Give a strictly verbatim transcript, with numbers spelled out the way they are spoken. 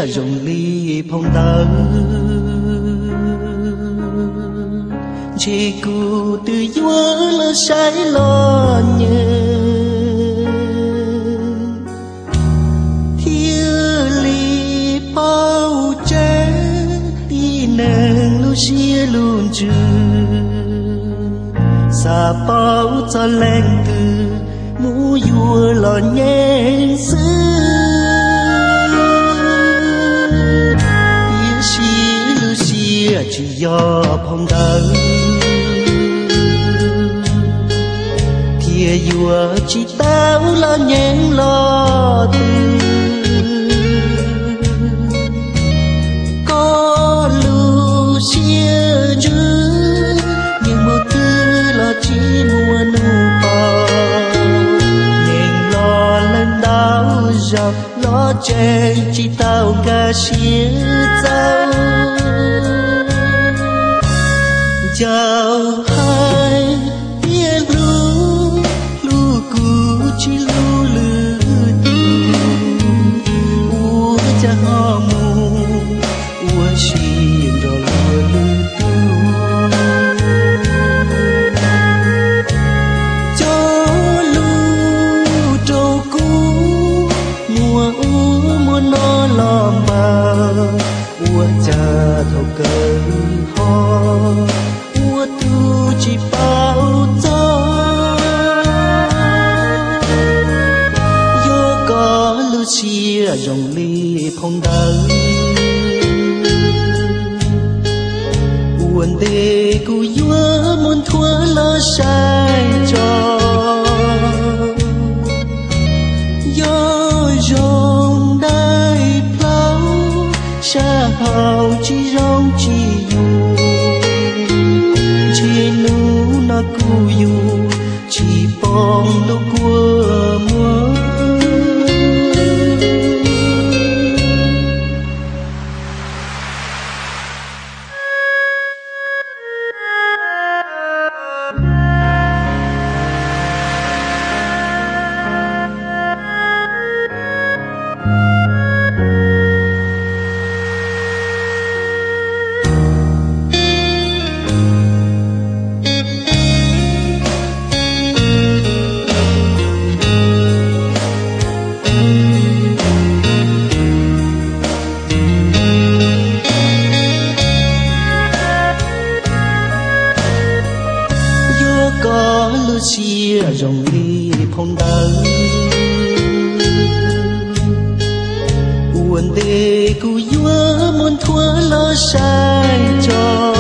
chia rồng ly phong tớ chỉ cụ từ chúa lỡ trái lo nhớ thiên ly bao chế đi nâng lu chia luôn chữ xa bao cho lên từ mũ vua lo nhẹ xứ yêu xí lu xia chỉ do phong tớ thìa vua chỉ tao lo nhẹ lo từ có lu xia chứ nhưng một thứ lo chỉ mùa nụ lo che chỉ tao cả xía dâu chào hai tia lu lu cu chỉ lu lư tu u cha ho mu u xin rồi lư tu cho lu trâu cu mùa u muốn nó lom bờ u cha thâu cơ ho u tu chỉ bao gió yo có lu chia rồng ly phong tớ uốn đề cu yua muốn thua lo sai cho rong đai plau xa hào chỉ rong chỉ yu chỉ nu na cu yu chỉ bom đâu qua mưa có lu chia rồng ly phong tớ uốn đề cu yua muốn thua lo sai cho